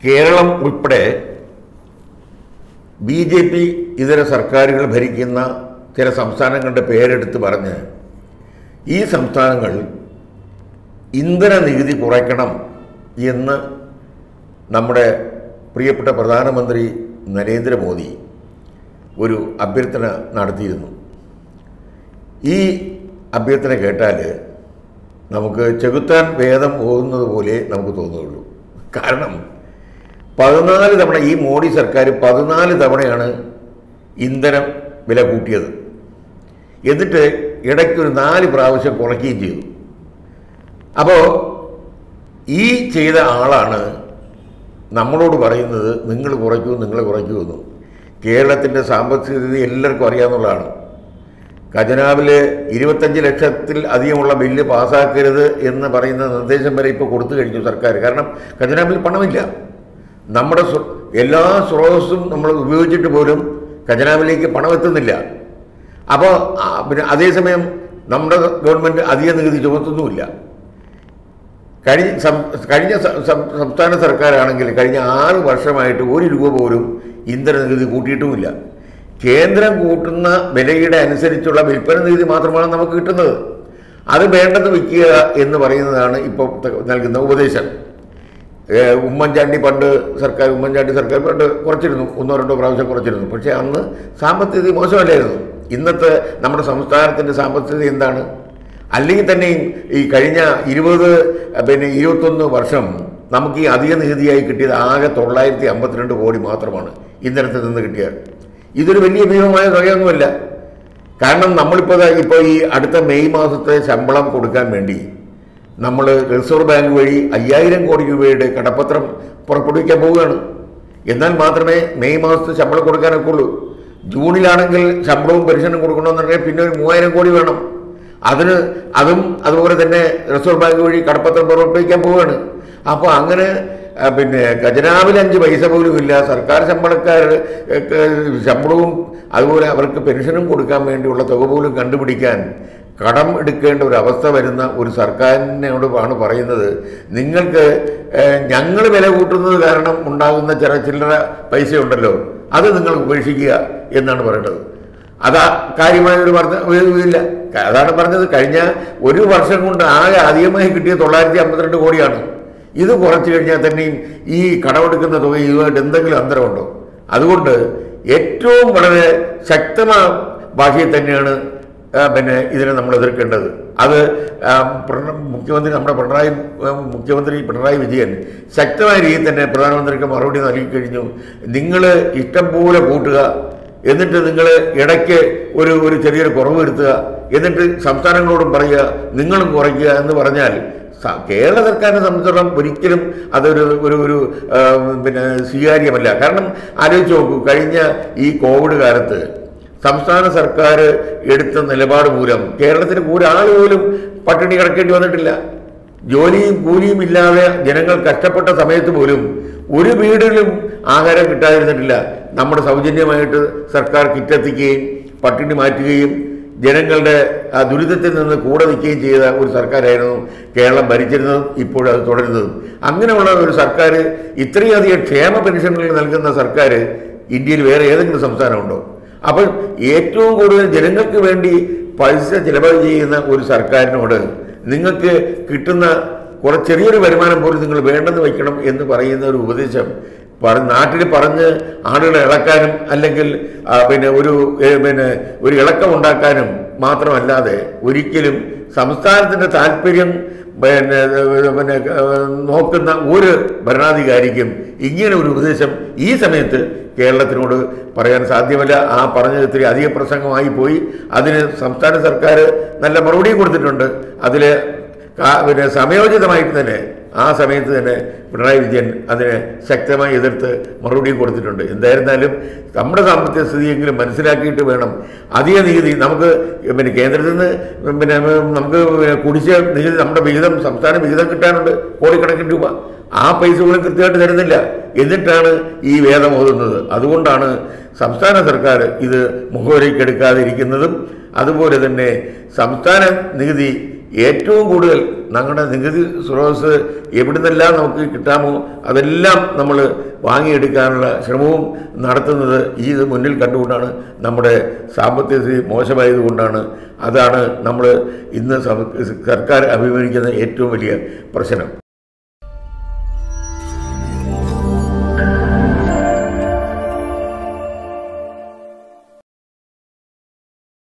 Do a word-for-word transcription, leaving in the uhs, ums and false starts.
കേരളം ഉൾപ്പെടെ B J P ഇതര സർക്കാരുകൾ ഭരിക്കുന്ന ചില സംസ്ഥാനങ്ങളുടെ പേരെടുത്ത് പറഞ്ഞ് ഈ സംസ്ഥാനങ്ങൾ ഇന്ധന നികുതി കുറയ്ക്കണം എന്ന് നമ്മുടെ പ്രിയപ്പെട്ട പ്രധാനമന്ത്രി നരേന്ദ്രമോദി ഒരു അഭ്യർത്ഥന നടത്തിയിരുന്നു. ഈ അഭ്യർത്ഥന കേട്ടാൽ നമുക്ക് ചെകുത്താൻ വേദം ഓതുന്നത് പോലെ നമുക്ക് തോന്നുകയുള്ളൂ. കാരണം പതിനാല് തവണ ഈ മോഡി സർക്കാർ പതിനാല് തവണയാണ് ഇന്ധനം വില കൂട്ടിയത്. എന്നിട്ട് ഇടയ്ക്കൊരു നാല് പ്രാവശ്യം കുറയ്ക്കുകയും ചെയ്തു. അപ്പോൾ ഈ ചെയ്ത ആളാണ് നമ്മളോട് പറയുന്നത് നിങ്ങൾ കുറയ്ക്കൂ നിങ്ങൾ കുറയ്ക്കൂ എന്നും. കേരളത്തിൻ്റെ സാമ്പത്തിക സ്ഥിതി എല്ലാവർക്കും അറിയാവുന്നതാണ്. ഖജനാവിൽ ഇരുപത്തഞ്ച് ലക്ഷത്തിൽ അധികമുള്ള ബില്ല് പാസ്സാക്കരുത് എന്ന് പറയുന്ന നിർദ്ദേശം വരെ ഇപ്പോൾ കൊടുത്തു കഴിഞ്ഞു സർക്കാർ. കാരണം ഖജനാവിൽ പണമില്ല. നമ്മുടെ എല്ലാ സ്രോതസ്സും നമ്മൾ ഉപയോഗിച്ചിട്ട് പോലും ഖജനാവിലേക്ക് പണം എത്തുന്നില്ല. അപ്പോൾ പിന്നെ അതേസമയം നമ്മുടെ ഗവൺമെൻറ് അധിക നികുതി ചുമത്തുന്നുമില്ല. കഴിഞ്ഞ കഴിഞ്ഞ സംസ്ഥാന സർക്കാരാണെങ്കിൽ കഴിഞ്ഞ ആറ് വർഷമായിട്ട് ഒരു രൂപ പോലും ഇന്ധന നികുതി കൂട്ടിയിട്ടുമില്ല. കേന്ദ്രം കൂട്ടുന്ന വിലയുടെ അനുസരിച്ചുള്ള വിൽപ്പന നികുതി മാത്രമാണ് നമുക്ക് കിട്ടുന്നത്. അത് വേണ്ടെന്ന് വയ്ക്കുക എന്ന് പറയുന്നതാണ് ഇപ്പോൾ നൽകുന്ന ഉപദേശം. ഉമ്മൻചാണ്ടി പണ്ട് സർക്കാർ ഉമ്മൻചാണ്ടി സർക്കാർ പണ്ട് കുറച്ചിരുന്നു, ഒന്നോ രണ്ടോ പ്രാവശ്യം കുറച്ചിരുന്നു. പക്ഷേ അന്ന് സാമ്പത്തിക മോശമല്ലായിരുന്നു. ഇന്നത്തെ നമ്മുടെ സംസ്ഥാനത്തിൻ്റെ സാമ്പത്തികത എന്താണ്? അല്ലെങ്കിൽ തന്നെയും ഈ കഴിഞ്ഞ ഇരുപത് പിന്നെ ഇരുപത്തൊന്ന് വർഷം നമുക്ക് ഈ അധിക നികുതിയായി കിട്ടിയത് ആകെ തൊള്ളായിരത്തി അമ്പത്തിരണ്ട് കോടി മാത്രമാണ് ഇന്ധനത്തിൽ നിന്ന് കിട്ടിയത്. ഇതൊരു വലിയ ഭീമമായ തുകയൊന്നുമല്ല. കാരണം നമ്മളിപ്പോൾ ഇപ്പോൾ ഈ അടുത്ത മെയ് മാസത്തെ ശമ്പളം കൊടുക്കാൻ വേണ്ടി നമ്മൾ റിസർവ് ബാങ്ക് വഴി അയ്യായിരം കോടി രൂപയുടെ കടപ്പത്രം പുറപ്പെടുവിക്കാൻ പോവുകയാണ്. എന്നാൽ മാത്രമേ മെയ് മാസത്തെ ശമ്പളം കൊടുക്കാനൊക്കെ ഉള്ളൂ. ജൂണിലാണെങ്കിൽ ശമ്പളവും പെൻഷനും കൊടുക്കണമെന്നുണ്ടെങ്കിൽ പിന്നെ ഒരു മൂവായിരം കോടി വേണം. അതിന് അതും അതുപോലെ തന്നെ റിസർവ് ബാങ്ക് വഴി കടപ്പത്രം പുറപ്പെടുവിക്കാൻ പോവുകയാണ്. അപ്പോൾ അങ്ങനെ പിന്നെ ഖജനാവിൽ അഞ്ച് പൈസ പോലും ഇല്ല. സർക്കാർ ശമ്പളക്കാർ ശമ്പളവും അതുപോലെ അവർക്ക് പെൻഷനും കൊടുക്കാൻ വേണ്ടിയുള്ള തുക പോലും കണ്ടുപിടിക്കാൻ കടം എടുക്കേണ്ട ഒരു അവസ്ഥ വരുന്ന ഒരു സർക്കാരിനോടാണ് പറയുന്നത്, നിങ്ങൾക്ക് ഞങ്ങൾ വില കൂട്ടുന്നത് കാരണം ഉണ്ടാകുന്ന ചില ചില്ലറ പൈസ ഉണ്ടല്ലോ അത് നിങ്ങൾ ഉപേക്ഷിക്കുക എന്നാണ് പറയുന്നത്. അതാ കാര്യമായൊരു പറഞ്ഞ ഇല്ല. അതാണ് പറഞ്ഞത്. കഴിഞ്ഞ ഒരു വർഷം കൊണ്ട് ആകെ അധികമായി കിട്ടിയ തൊള്ളായിരത്തി അമ്പത്തിരണ്ട് കോടിയാണ്. ഇത് കുറച്ച് കഴിഞ്ഞാൽ തന്നെയും ഈ കടമെടുക്കുന്ന തുക ഇതുമായിട്ട് എന്തെങ്കിലും അന്തരമുണ്ടോ? അതുകൊണ്ട് ഏറ്റവും വളരെ ശക്തമായ ഭാഷയിൽ തന്നെയാണ് പിന്നെ ഇതിനെ നമ്മൾ എതിർക്കേണ്ടത്. അത് മുഖ്യമന്ത്രി നമ്മുടെ പിണറായി മുഖ്യമന്ത്രി പിണറായി വിജയൻ ശക്തമായ രീതിയിൽ തന്നെ പ്രധാനമന്ത്രിക്ക് മറുപടി നൽകി കഴിഞ്ഞു. നിങ്ങൾ ഇഷ്ടം പോലെ കൂട്ടുക, എന്നിട്ട് നിങ്ങൾ ഇടയ്ക്ക് ഒരു ഒരു ചെറിയൊരു കുറവ് വരുത്തുക, എന്നിട്ട് സംസ്ഥാനങ്ങളോടും പറയുക നിങ്ങളും കുറയ്ക്കുക എന്ന് പറഞ്ഞാൽ കേരള സർക്കാരിനെ സംബന്ധിച്ചിടത്തോളം ഒരിക്കലും അതൊരു ഒരു ഒരു പിന്നെ സ്വീകാര്യമല്ല. കാരണം ആലോചിച്ച് നോക്കൂ, കഴിഞ്ഞ ഈ കോവിഡ് കാലത്ത് സംസ്ഥാന സർക്കാർ എടുത്ത നിലപാട് മൂലം കേരളത്തിന് ഒരാൾ പോലും പട്ടിണി കിടക്കേണ്ടി വന്നിട്ടില്ല. ജോലിയും കൂലിയും ഇല്ലാതെ ജനങ്ങൾ കഷ്ടപ്പെട്ട സമയത്ത് പോലും ഒരു വീടിലും ആഹാരം കിട്ടാതിരുന്നിട്ടില്ല. നമ്മുടെ സൗജന്യമായിട്ട് സർക്കാർ കിറ്റെത്തിക്കുകയും പട്ടിണി മാറ്റുകയും ജനങ്ങളുടെ ആ ദുരിതത്തിൽ നിന്ന് കൂടെ നിൽക്കുകയും ചെയ്ത ഒരു സർക്കാരായിരുന്നു കേരളം ഭരിച്ചിരുന്നതും ഇപ്പോഴത് തുടരുന്നതും. അങ്ങനെയുള്ള ഒരു സർക്കാർ, ഇത്രയധികം ക്ഷേമ പെൻഷനുകൾ നൽകുന്ന സർക്കാർ ഇന്ത്യയിൽ വേറെ ഏതെങ്കിലും സംസ്ഥാനമുണ്ടോ? അപ്പോൾ ഏറ്റവും കൂടുതൽ ജനങ്ങൾക്ക് വേണ്ടി പൈസ ചിലവ് ചെയ്യുന്ന ഒരു സർക്കാരിനോട് നിങ്ങൾക്ക് കിട്ടുന്ന കുറേ ചെറിയൊരു വരുമാനം പോലും നിങ്ങൾ വേണ്ടെന്ന് വയ്ക്കണം എന്ന് പറയുന്ന ഒരു ഉപദേശം പറ നാട്ടിൽ പറഞ്ഞ് ആളുകളെ ഇളക്കാനും അല്ലെങ്കിൽ പിന്നെ ഒരു പിന്നെ ഒരു ഇളക്കമുണ്ടാക്കാനും മാത്രമല്ലാതെ ഒരിക്കലും സംസ്ഥാനത്തിൻ്റെ താല്പര്യം പിന്നെ പിന്നെ നോക്കുന്ന ഒരു ഭരണാധികാരിക്കും ഇങ്ങനെ ഒരു ഉപദേശം ഈ സമയത്ത് കേരളത്തിനോട് പറയാൻ സാധ്യമല്ല. ആ പറഞ്ഞത് ഇത്തിരി അധിക പ്രസംഗമായി പോയി. അതിന് സംസ്ഥാന സർക്കാർ നല്ല മറുപടിയും കൊടുത്തിട്ടുണ്ട്. അതിൽ പിന്നെ സമയോചിതമായിട്ട് തന്നെ ആ സമയത്ത് തന്നെ പിണറായി വിജയൻ അതിനെ ശക്തമായി എതിർത്ത് മറുപടിയും കൊടുത്തിട്ടുണ്ട്. എന്തായിരുന്നാലും നമ്മുടെ സാമ്പത്തിക സ്ഥിതിയെങ്കിലും മനസ്സിലാക്കിയിട്ട് വേണം അധിക നികുതി നമുക്ക് പിന്നെ കേന്ദ്രത്തിൽ നിന്ന് പിന്നെ നമുക്ക് കുടിശ്ശ നികുതി നമ്മുടെ വിഹിതം സംസ്ഥാന വിഹിതം കിട്ടാനുണ്ട് കോടിക്കണക്കിന് രൂപ. ആ പൈസ പോലും കൃത്യമായിട്ട് തരുന്നില്ല. എന്നിട്ടാണ് ഈ വേദം ഓതുന്നത്. അതുകൊണ്ടാണ് സംസ്ഥാന സർക്കാർ ഇത് മുഖവിലയ്ക്കെടുക്കാതിരിക്കുന്നതും അതുപോലെ തന്നെ സംസ്ഥാന നികുതി ഏറ്റവും കൂടുതൽ ഞങ്ങളുടെ നികുതി സ്രോതസ് എവിടെ നിന്നെല്ലാം നമുക്ക് കിട്ടാമോ അതെല്ലാം നമ്മൾ വാങ്ങിയെടുക്കാനുള്ള ശ്രമവും നടത്തുന്നത് ഈ ഇത് മുന്നിൽ കണ്ടുകൊണ്ടാണ്. നമ്മുടെ സാമ്പത്തിക സ്ഥിതി മോശമായതുകൊണ്ടാണ്. അതാണ് നമ്മൾ ഇന്ന് സർക്കാർ അഭിമുഖീകരിക്കുന്ന ഏറ്റവും വലിയ പ്രശ്നം.